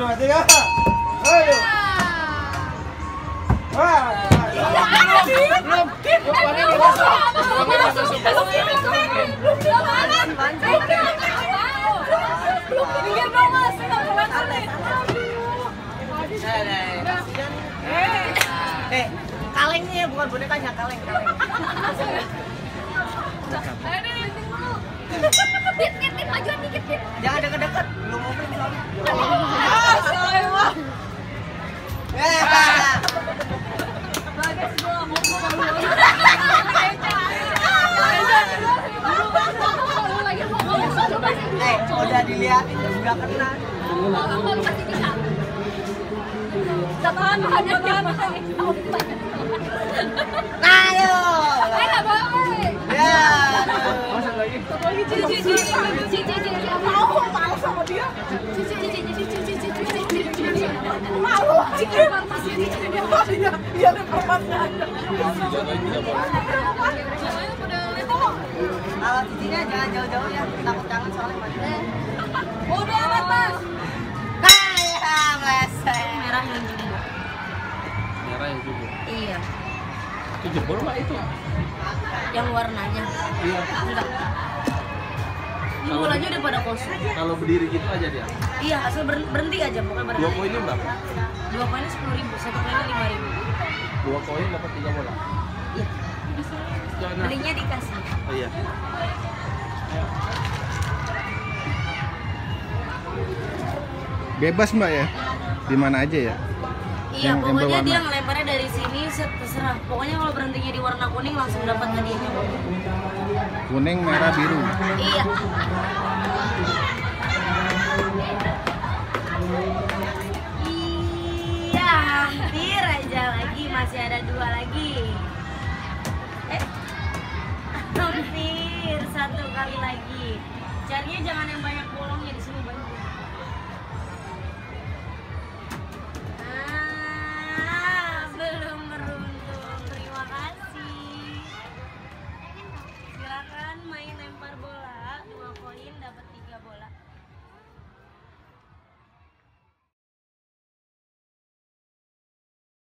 2, 3. Ayo. Wah. Belum. Kalengnya bukan bonekanya, kaleng. Tit, majuan dikit, Tit. Jangan deket-deket, belum mau pergi soalnya. Udah dilihatin juga kena. Pasti bisa. Tahan. Ayo. Ayo, boleh. Ya. Mau sama dia. Malu. Dia perempuannya. Kalau cincinya jangan jauh-jauh ya, takut kangen soalnya mati. Udah amat, Mas. Ya, meleset. Merah yang jumbo. Merah yang jumbo. Iya. Itu jebol Mbak itu. Yang warnanya. Iya. Enggak. Ini bolanya udah pada kosong. Kalau berdiri gitu aja dia. Iya, asal berhenti aja, pokoknya berhenti. 2 koinnya berapa? 2 koinnya 10.000, 1 koinnya 5.000. 2 koin dapat 3 bola. Iya. Jangan. Belinya dikasih. Oh iya. Bebas Mbak ya, di mana aja ya? Iya, Yang pokoknya berwarna. dia ngelemparnya dari sini terserah. Pokoknya kalau berhentinya di warna kuning langsung dapat hadiahnya. Kuning, merah, biru. Iya. Iya, hampir aja lagi, masih ada 2 lagi. Hampir 1 kali lagi. Carinya jangan yang banyak bolongnya, di sini banyak.